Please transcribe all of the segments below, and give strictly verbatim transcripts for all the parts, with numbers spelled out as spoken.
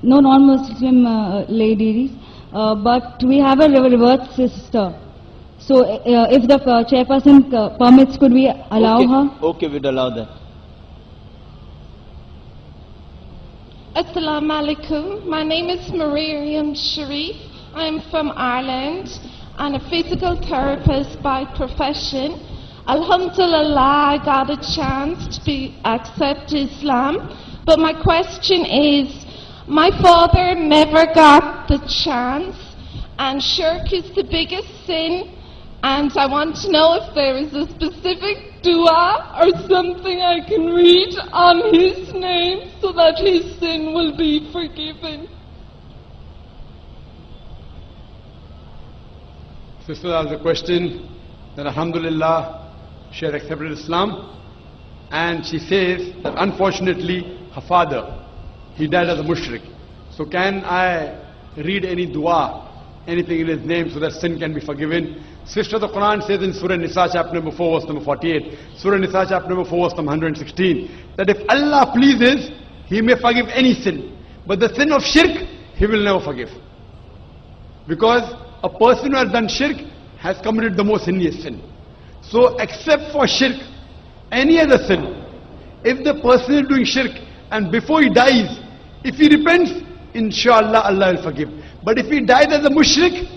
no non-Muslim uh, ladies, uh, but we have a revert sister. So uh, if the uh, chairperson uh, permits, could we allow okay. her? Okay, we'd allow that. Assalamu alaikum. My name is Mariam Sharif. I'm from Ireland and a physical therapist by profession. Alhamdulillah, I got a chance to be, accept Islam. But my question is, my father never got the chance, and shirk is the biggest sin. And I want to know if there is a specific dua or something I can read on his name so that his sin will be forgiven. Sister asked a question that Alhamdulillah she has accepted Islam, and she says that unfortunately her father, he died as a mushrik. So can I read any dua, anything in his name so that sin can be forgiven? Sister, the Quran says in Surah Nisa chapter number four verse number forty-eight, Surah Nisa chapter number four verse number one hundred sixteen, that if Allah pleases, He may forgive any sin, but the sin of shirk, He will never forgive. Because a person who has done shirk has committed the most heinous sin. So except for shirk, any other sin, if the person is doing shirk and before he dies, if he repents, inshallah Allah will forgive. But if he dies as a mushrik,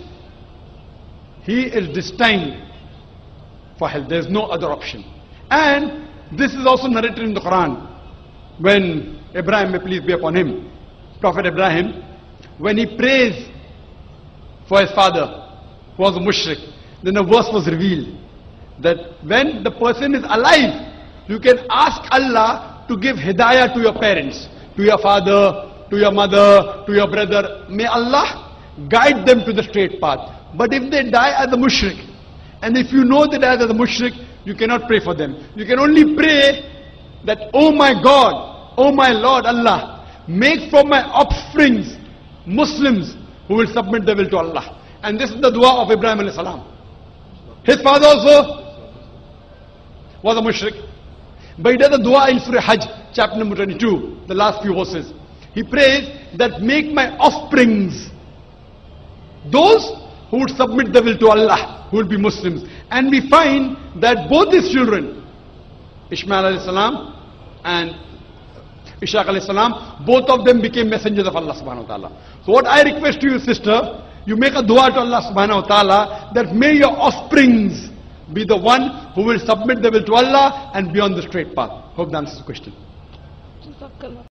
he is destined for hell. There is no other option. And this is also narrated in the Quran. When Ibrahim, may peace be upon him, Prophet Ibrahim, when he prays for his father, who was a mushrik, then a verse was revealed that when the person is alive, you can ask Allah to give hidayah to your parents, to your father, to your mother, to your brother. May Allah guide them to the straight path. But if they die as a mushrik, and if you know they died as a mushrik, you cannot pray for them. You can only pray that, oh my God, oh my Lord Allah, make from my offsprings Muslims who will submit their will to Allah. And this is the dua of Ibrahim alayhi salam. His father also was a mushrik. But he does a dua in Surah Hajj, chapter number twenty-two, the last few verses. He prays that make my offsprings those who would submit their will to Allah, who will be Muslims. And we find that both his children, Ishmael alayhi salam and Ishaq alayhi salam, both of them became messengers of Allah subhanahu wa ta'ala. So what I request to you, sister, you make a dua to Allah subhanahu wa ta'ala that may your offsprings be the one who will submit their will to Allah and be on the straight path. Hope that answers the question.